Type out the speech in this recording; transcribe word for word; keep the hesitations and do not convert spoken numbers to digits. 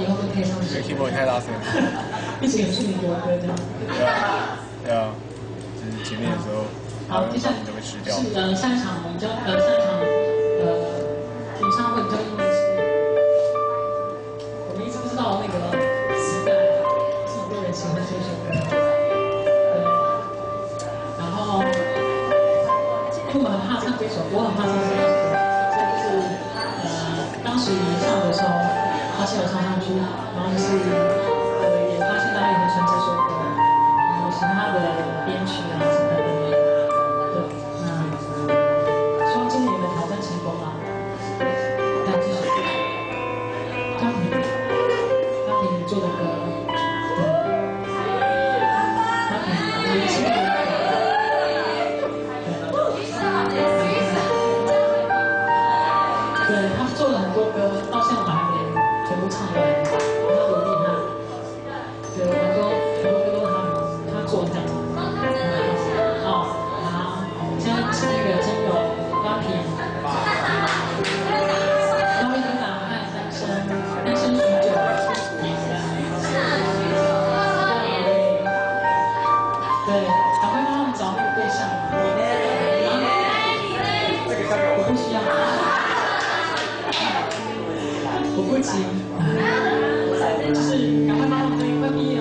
以后都可以上去。 keyboard 太大声了。 一起演出你国歌这样。 对啊，对啊，就是前面的时候， 好，接下来就会吃掉。 是呃，下一场比较呃，下一场呃演唱会比较意义是，我们一直不知道那个时代这么多人喜欢这首歌。对，然后因为我很怕唱这首，我很怕唱这首歌，所以就是呃，当时上的时候，发现有唱上去，然后就是呃，也发现大家也很喜欢这首歌，然后喜欢他的编曲啊什么的。对，那希望今年你们挑战成功啊！那继续，张平，张平做的歌，对，张平年轻的歌。 对，他做了很多歌，到现在我还没全部唱完，他多厉害！对，很多很多歌都是他他做的。哦，好，现在是那个真友拉皮，拉皮跟男孩单身，单身许久，对，还会帮他们找那个对象嘛？我不需要。 我不急，就是赶快把我们快毕业了。